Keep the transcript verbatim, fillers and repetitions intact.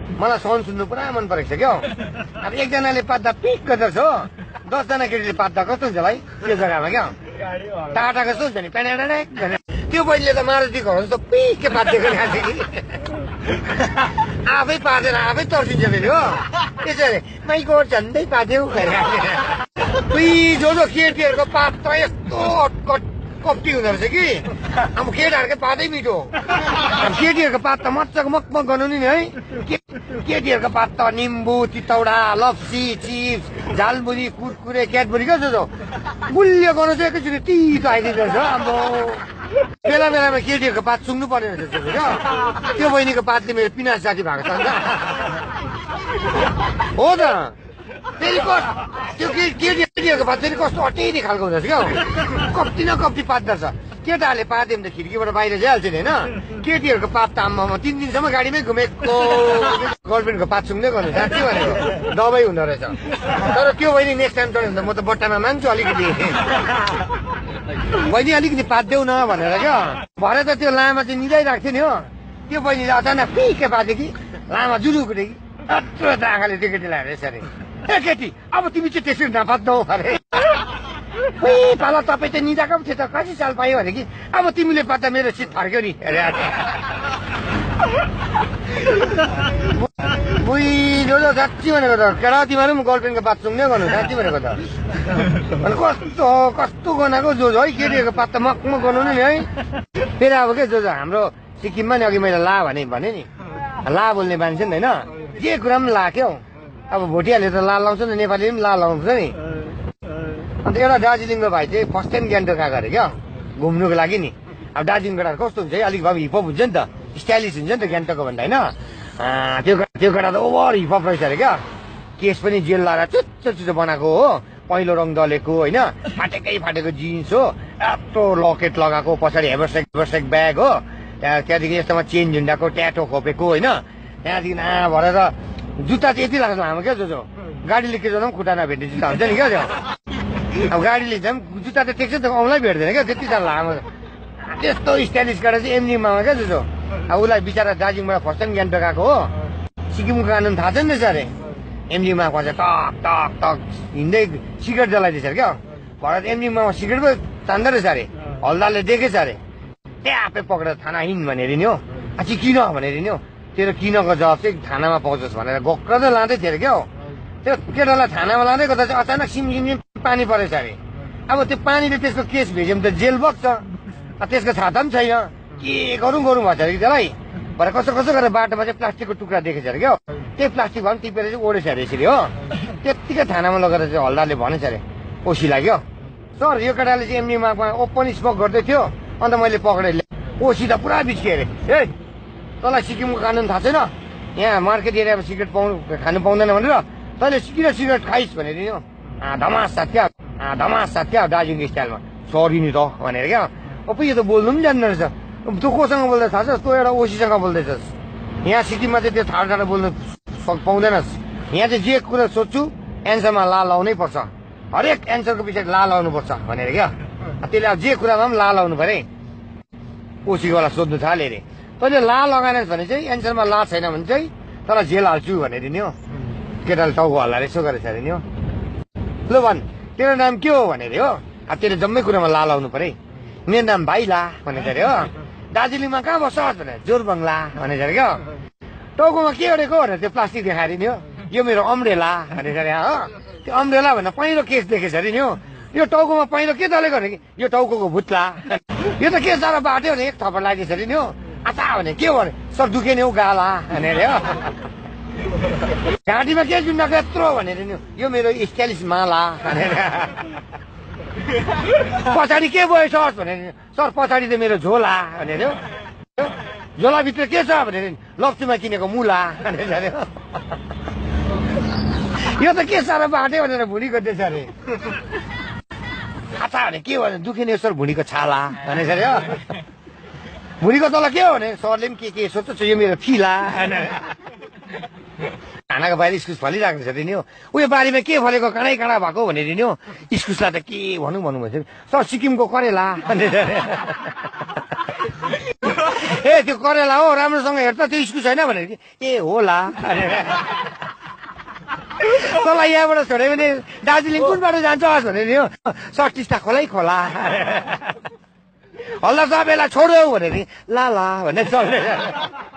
मलाई सन सुन्नु पुरा मन परेको छ क्या अब एकजनाले पात्दा पिक गर्दछ हो दसजना केटीले पात्दा कस्तो हुन्छ भाइ त्यो जग्गामा क्या टाटा कस्तो हुन्छ नि प्यानाडाक त्यो बहिनीले त मारुति घर जस्तो पिके पातिएको नि कि आफै पातेर आफै तर्सिन्छ फेरि हो त्यसरी माइको झन्डै पाथ्यौ जो जो केटीहरूको पात त यस्तो अटकट कप्टी हुँदो रहेछ कि अब केटाहरूकै पातै मिठो अब केटीहरूको पात त मजाको मकमक गर्नु नि है केटीहरूको पात त निम्बु तितौडा लप्सी चिप्स झालमुरी कुरकुरे क्याडबरी क्या जो गुलियो गर्नु चाहिँ एकैचोटि तितो आइदिँदो रहेछ अब बेला बेलामा केटीहरूको पात सुँग्नु पर्ने रहेछ क्या त्यो बहिनीको पातले मेरो पिनास जाति भएको छ नि हो त फेरि त्यो केटीहरूको पात फेरि कस्तो अटेरी खालको हुँदो रहेछ क्या कप्ती न कप्ती पात्दो रहेछ केटाहरूले पात्यो भने त खिड्कीबाट बाहिर जाइहाल्छ नि होइन केटीहरूको पात त आम्मामा तिन दिनसम्म गाडीमै घुमेको गर्लफ्रेन्डको पात सुँग्दै गर्नु साँच्चै भनेको दबाई हुँदो रहेछ तर त्यो बहिनी नेक्स्ट टाइम चढ्यो भने त म त बट्टामा मान्छु अलिकति बहिनी अलिकति पात देऊ न भनेर क्या भरे त त्यो लामा चाहिँ निदाइरहेको थियो नि हो त्यो बहिनीले अचानक पिके पाथ्यो कि लामा जुरुकुटे कि यत्रो त आँखाले त्यो केटीलाई हेरेछ अरे ए केटी अब तिमी चाहिँ त्यसरी नपात्दौ अरे पाला तपाईँ त निदाएको पो थियो त कति साल पायो भने कि अब तिमीले पात्दा मेरो सिट फर्क्यो नि अरे बुझ्नु साँच्ची भनेको त केटा तिमीहरू पनि गर्लफ्रेन्डको बात सुन्ने गर्नु साँच्ची भनेको त अनि कस्तो कस्तो गनाएको जो है केटीहरूको पात त मकमक गर्नु नि है फेरि अब के जो हाम्रो सिक्किममा नि अघि मैले ला भने भने नि ला बोल्ने मान्छे नि होइन जे कुरा पनि ला क्या अब भोटियाले त ला लाउँछ नि नेपालीले पनि ला लाउँछ नि अन्त एउटा दार्जिलिङको भाइ चाहिँ फर्स्ट टाइम ग्यान्टोक आएको अरे क्या घुम्नुको लागि नि अब दार्जिलिङ केटा कस्तो हुन्छ है अलिक भए हिपहप हुन्छ नि त स्टाइलिस हुन्छ नि त ग्यान्टोकको भन्दा होइन त्यो त्यो केटा त ओभर हिपहप रहेछ अरे क्या केस पनि जेल लगाएर चुच्चो चुच्चो बनाएको हो पहिलो रङ दलेको होइन फाटेकै फाटेको जिन्स हो यत्रो लकेट लगाएको पछाडि हेभरसेक हेभरसेक ब्याग हो त्यहाँ त्यहाँदेखि यस्तोमा चेन झुन्डाको ट्याटो खोपेको होइन त्यहाँदेखि आ भरेर जुत्ता चाहिँ यति लाग्छ लामो क्या जो जो गाडीले के जाँदा पनि खुट्टा नभेट्ने जुत्ता हुन्छ नि क्या त्यो अब गाडीले झन् जुत्ता त टेक्छ त औँलाई भेट्दैन क्या त्यति साह्रो लामो त्यस्तो स्टाइलिस गरेर चाहिँ एमजीमा क्या जो जो अब उसलाई बिचरा दार्जिलिङबाट फर्स्ट टाइम ग्यान्टोक आएको हो सिक्किमको कानुन थाहा छ नि रहेछ अरे एमजीमा चाहिँ टक टक टक हिँड्दै सिगरेट जलाइदिएछ अरे क्या भरे एमजीमा सिगरेट पो तान्दो रहेछ अरे हल्दारले देखेछ अरे ट्यापै पक्रेर थाना हिँड भनेर नि हो अझै किन भनेर नि हो तेरो किनको जवाब चाहिँ थानामा पाउँछस् भनेर गोक्र त लाँदै थियो अरे क्या हो त्यो केटालाई थानामा लाँदै गर्दा चाहिँ अचानक सिम सिम पानी परेछ अरे अब त्यो पानीले त्यसको केस भेज्यो भने त जेल बग्छ त्यसको छाता पनि छैन के गरौँ गरौँ भन्छ अरे कि त्यसलाई भरे कसो कसो गरेर बाटोमा चाहिँ प्लास्टिकको टुक्रा देखेछ अरे क्या त्यही प्लास्टिक भए पनि टिपेर चाहिँ ओढेछ अरे यसरी हो त्यत्तिकै थानामा लगेर चाहिँ हल्दारले भनेछ अरे ओसीलाई क्या सर यो केटाले चाहिँ एमनीमा ओपन स्मोक गर्दै थियो अन्त मैले पक्रेर ओसी त पुरा बिच्कियो अरे ए तँलाई सिक्किमको कानुन थाहा छैन यहाँ मार्केट एरियामा सिगरेट पाउनु खानु पाउँदैन भनेर तैँले किन सिगरेट खाइस् भनेर नि धमास साथ क्या धमास साथ क्या दार्जिलिङ स्टाइलमा सरी नि त भनेर क्या अब यो त बोल्नु पनि जान्दो रहेछ तँ कोसँग बोल्दै थाहा छ तँ एउटा ओसीसँग बोल्दैछस् यहाँ सिक्किममा चाहिँ त्यो ठाडो ठाडो बोल्नु पाउँदैनस् यहाँ चाहिँ जे कुरा सोध्छु एन्सरमा ला लाउनै पर्छ हरेक एन्सरको पछाडि ला लाउनु पर्छ भनेर क्या त्यसले अब जे कुरामा पनि ला लाउनु पऱ्यो ओसीवाला सोध्नु थाल्यो अरे तैँले ला लगाएनस् भने चाहिँ एन्सरमा ला छैन भने चाहिँ तर जेल हाल्छु भनेर नि हो केटाले टाउको हल्लाएर यसो गरेछ अरे नि हो ल भन् तेरो नाम के हो भनेर हो अब तेरो जम्मै कुरामा ला लाउनु पऱ्यो मेरो नाम भाइ ला भनेको अरे हो दार्जिलिङमा कहाँ बस्छस् भनेर जोरबङ्ला भनेको अरे क्या टाउकोमा के गरेको भनेर त्यो प्लास्टिक देखाएर नि हो यो मेरो अम्ब्रेला भनेको अरे हो त्यो अम्ब्रेला भनेर पहिलो केस देखेछ अरे नि हो यो टाउकोमा पहिलो के दलेको भने कि यो टाउको भुत्ला यो त के साह्रो बाट्यो भने एक थप्पड लगाइदिएछ अरे नि हो आचा भने के हो भने सर दुखे नि हौ गाला भनेर हो घाँटीमा के जुन्डाको यत्रो भनेर नि यो मेरो स्टाइलिस माला भनेर पछाडि के भयो सर भनेर सर पछाडि त मेरो झोला भनेर हो झोलाभित्र के छ भनेर लप्चूमा किनेको मुला भनेर अरे यो त के साह्रो बाट्यो भनेर भुँडी गर्दैछ अरे आचा भने के भने दुखे नि सर भुँडीको छाला भनेर अरे हो भुँडीको तल के हो भने सरले पनि के के सोध्छ यो मेरो फिला खानाको बाहिर इस्कुस फलिरहेको छ नि हो उयो बारीमा के फलेको काँडै काँडा भएको भनेर नि हो इस्कुसलाई त के भनौँ भनौँ भन्छ सर सिक्किमको करेला भनेर ए त्यो करेला हो राम्रोसँग हेर त त्यो इस्कु छैन भनेर ए होला तँलाई यहाँबाट छोड्यो भने दार्जिलिङ कुन बाटो जान्छ भनेर नि हो सटिस्टा खोलै खोला हल्ला सबैलाई छोड्यो भनेर ला ला भनेर चल्दै